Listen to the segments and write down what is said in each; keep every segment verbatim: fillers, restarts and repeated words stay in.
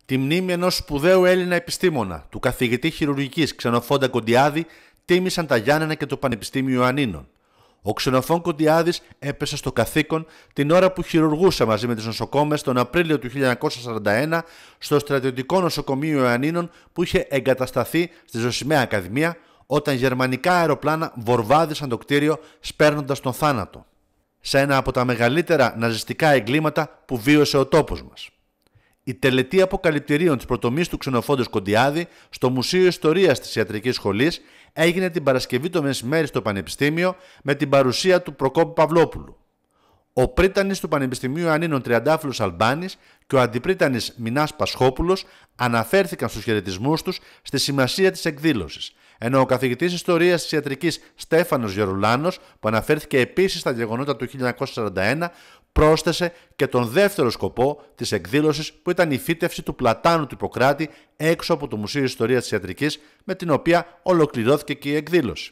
Τη μνήμη ενός σπουδαίου Έλληνα επιστήμονα, του καθηγητή χειρουργικής Ξενοφόντα Κοντιάδη, τίμησαν τα Γιάννενα και το Πανεπιστήμιο Ιωαννίνων. Ο Ξενοφών Κοντιάδης έπεσε στο καθήκον την ώρα που χειρουργούσε μαζί με τις νοσοκόμες τον Απρίλιο του χίλια εννιακόσια σαράντα ένα στο στρατιωτικό νοσοκομείο Ιωαννίνων που είχε εγκατασταθεί στη Ζωσιμαία Ακαδημία όταν γερμανικά αεροπλάνα βορβάδισαν το κτίριο σπέρνοντας τον θάνατο. Σε ένα από τα μεγαλύτερα ναζιστικά εγκλήματα που βίωσε ο τόπος μας. Η τελετή αποκαλυπτηρίων της πρωτομής του Ξενοφόντος Κοντιάδη στο Μουσείο Ιστορίας της Ιατρικής Σχολής έγινε την Παρασκευή το μεσημέρι στο Πανεπιστήμιο με την παρουσία του Προκόπη Παυλόπουλου. Ο πρίτανης του Πανεπιστημίου Ιωαννίνων Τριαντάφυλλος Αλμπάνης και ο αντιπρίτανης Μινάς Πασχόπουλος αναφέρθηκαν στους χαιρετισμούς τους στη σημασία της εκδήλωσης, ενώ ο καθηγητής Ιστορίας της Ιατρικής Στέφανος Γερουλάνος, που αναφέρθηκε επίσης στα γεγονότα του χίλια εννιακόσια σαράντα ένα, πρόσθεσε και τον δεύτερο σκοπό της εκδήλωσης που ήταν η φύτευση του πλατάνου του Ιπποκράτη έξω από το Μουσείο Ιστορίας της Ιατρικής, με την οποία ολοκληρώθηκε και η εκδήλωση.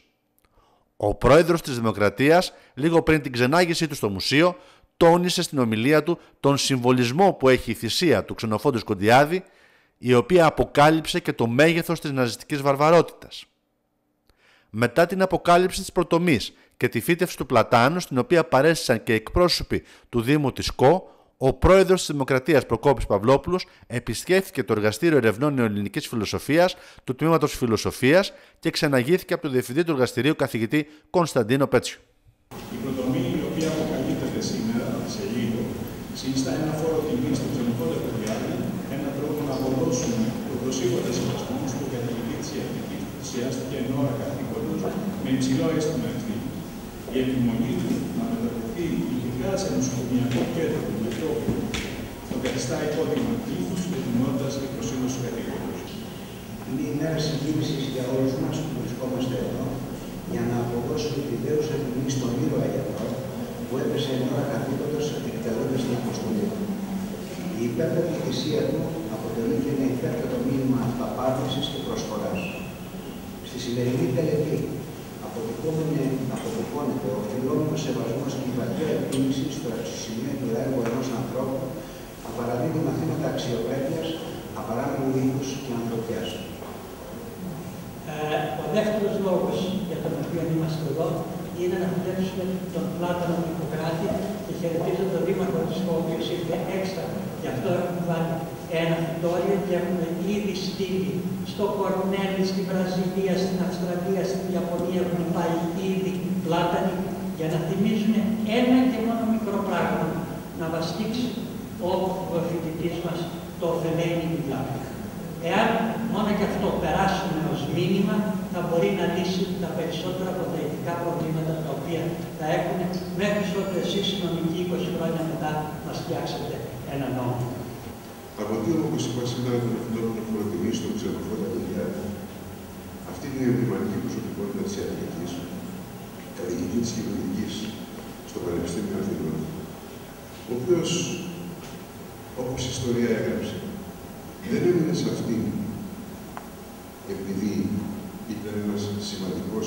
Ο πρόεδρος της Δημοκρατίας, λίγο πριν την ξενάγησή του στο μουσείο, τόνισε στην ομιλία του τον συμβολισμό που έχει η θυσία του Ξενοφόντος Κοντιάδη, η οποία αποκάλυψε και το μέγεθος της ναζιστικής βαρβαρότητας. Μετά την αποκάλυψη της πρωτομής και τη φύτευση του πλατάνου, στην οποία παρέστησαν και εκπρόσωποι του Δήμου της ΚΟ, ο πρόεδρος της Δημοκρατίας Προκόπης Παυλόπουλος επισκέφθηκε το Εργαστήριο Ερευνών Νεοελληνικής Φιλοσοφίας του Τμήματος Φιλοσοφίας και ξεναγήθηκε από τον Διευθυντή του Εργαστηρίου, καθηγητή Κωνσταντίνο Πέτσιο. Η πρωτομή, η οποία αποκαλύπτεται σήμερα σε λίγο, συνιστά ένα φόρο τιμής στον Ξενοφόντα Κοντιάδη, ένα τρόπο να αποδώσουμε τον προσήκοντα σεβασμό στον καθηγητή της Ιατρικής που θυσιάστηκε εν ώρα καθήκοντος με υψηλό αίσθημα ευθύνης. Η επιμονή του να μεταφερθεί ειδικά σε νοσοκομιακό κέντρο του Μετρόπολου τον καθιστά υπόδειγμα πλήθους και ετοιμότητας και προσήλωσης του καθήκοντος. Είναι η μέρα συγκίνησης για όλους μας που βρισκόμαστε εδώ για να αποδώσουμε τη δέουσα τιμή στον ήρωα γιατρό που έπεσε εν ώρα καθήκοντος εκτελώντας την αποστολή του. Η υπέρτατη θυσία του αποτελεί και ένα υπέρτατο μήνυμα αυταπάτησης και προσφοράς. Στη σημερινή τελετή αποτυπώνεται ο φιλόμενος σεβασμός και η βαθιά εκτίμηση στο αξιοσημείωτο έργο ενός ανθρώπου που παραδίδει μαθήματα αξιοπρέπειας, απαράμιλου ήθους και ανθρωπιάς. Ε, ο δεύτερος λόγος για τον οποίο είμαστε εδώ είναι να φιλέψουμε τον Πλάτανο του Ιπποκράτη και χαιρετίζω τον Δήμαρχο της ΚΟ, ο οποίος ήρθε έξτρα. Γι' αυτό έχουμε βάλει ένα φυτόριο και έχουμε ήδη στείλει στο Κορνέλι, στη Βραζιλία, στην Αυστραλία, στην Ιαπωνία έχουν πάει ήδη πλάτανοι για να θυμίζουν ένα και μόνο μικρό πράγμα, να βαστίξει ο φοιτητής μας το ωφελένει μιλάμε. Εάν μόνο και αυτό περάσουμε ως μήνυμα, θα μπορεί να λύσει τα περισσότερα από τα ειδικά προβλήματα τα οποία θα έχουν μέχρι ότου εσείς οι νομικοί είκοσι χρόνια μετά μας φτιάξετε ένα νόμο. Αποτείω, όπως είπα σήμερα, τον ευθυνόμενο φοροτιμή στον Ξενοφόντα Κοντιάδη, αυτή την εμπειρηματική προσωπικότητα της Ιατρικής, καθηγητή της χειρουργικής στο Πανεπιστήμιο Αθηνών, ο οποίος, όπως η ιστορία έγραψε, δεν έμεινε σε αυτή επειδή ήταν ένας σημαντικός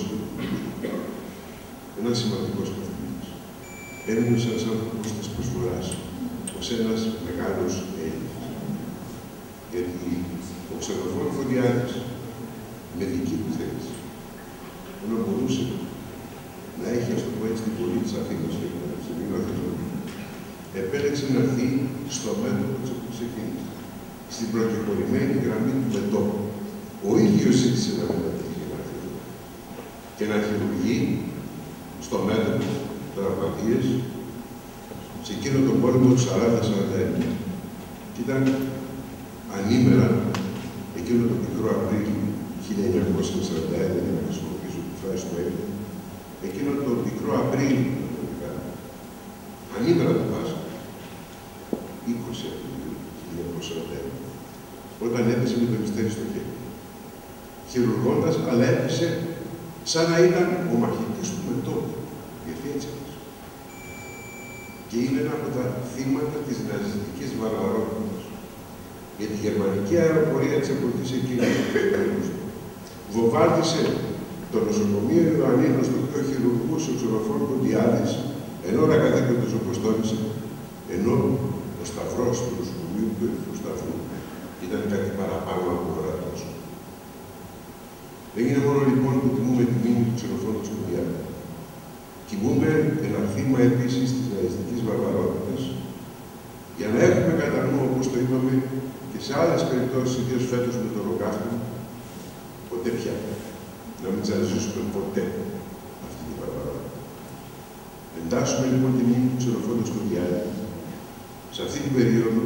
ένας σημαντικός καθηγητής. Έμεινε σε ένας άνθρωπος της προσφοράς, ως ένας μεγάλος Έλληνας. Γιατί ο Ξενοφόντος Κοντιάδης, με δική του θέληση, ενώ μπορούσε να έχει, ας το πω έτσι, την πόλη της Αθήνας και το Πανεπιστήμιο Αθηνών, επέλεξε να έρθει στο μέτωπο της όπου ξεκίνησε, στην προκεκολλημένη γραμμή του μετώπου. Ο ίδιος ζήτησε να μετατύχει να έρθει και να χειρουργεί στο μέτωπο τραυματίες σε εκείνο τον πόλεμο του σαράντα σαράντα ένα. Και ήταν ανήμερα εκείνο το μικρό Απρίλιο χίλια εννιακόσια σαράντα ένα, για να χρησιμοποιήσω τη φράση του Έλληνα, εκείνο το μικρό Απρίλιο, ανήμερα το Πάσχα, είκοσι Απριλίου χίλια εννιακόσια σαράντα ένα, όταν έπεσε με το μυστέρι στο χέρι. Χειρουργώντας, αλλά έπεσε σαν να ήταν ο μαχητής του μετώπου. Γιατί έτσι έπεσε. Και είναι ένα από τα θύματα της ναζιστικής βαρβαρότητας. Για τη γερμανική αεροπορία της εποχής εκείνης, βομβάρδισε το νοσοκομείο Ιωαννίνων, στο οποίο χειρουργούσε ο Ξενοφόντος Κοντιάδης, ενώ ώρα καθήκοντος όπως τόνισε, ενώ ο σταυρός του νοσοκομείου του Ερυθρού Σταυρού ήταν κάτι παραπάνω από ορατός. Έγινε μόνο λοιπόν που τιμούμε τη μνήμη του ξενοφόντος Κοντιάδη. Τιμούμε ένα θύμα επίσης της ναζιστικής βαρβαρότητας, για να έχουμε κατά νου, όπως το είπαμε, και σε άλλες περιπτώσεις, ιδίως φέτος με το Ολοκαύτωμα, ποτέ πια να μην ξαναζήσουμε ποτέ αυτή τη βαρβαρότητα. Εντάσσουμε λοιπόν τη μνήμη του ξενοφόντος Κοντιάδη σε αυτή την περίοδο,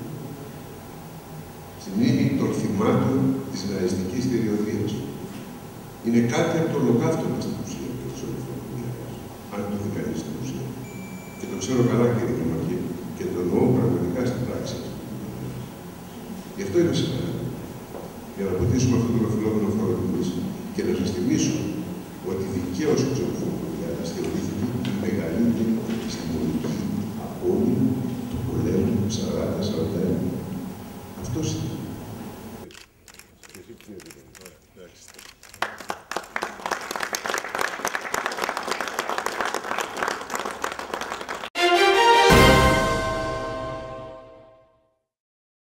στη μνήμη των θυμάτων της ναζιστικής θηριωδίας. Είναι κάτι από το Ολοκαύτωμα στην ουσία του ξενοφόντου Κοντιάδη, αν το δει κανείς στην ουσία. Και το ξέρω καλά, κύριε Δημαρχέ, και το εννοώ πραγματικά στην πράξη. Γι' αυτό είμαι σήμερα. Για να ποτίσουμε αυτόν τον αφιλόμενο φόρο τιμής και να σας θυμίσω ότι δικαίως ο ξενοφόντος Κοντιάδης θεωρήθηκε η μεγαλύτερη επιστημονική απώλεια του πολέμου σαράντα σαράντα ένα. Αυτός είναι.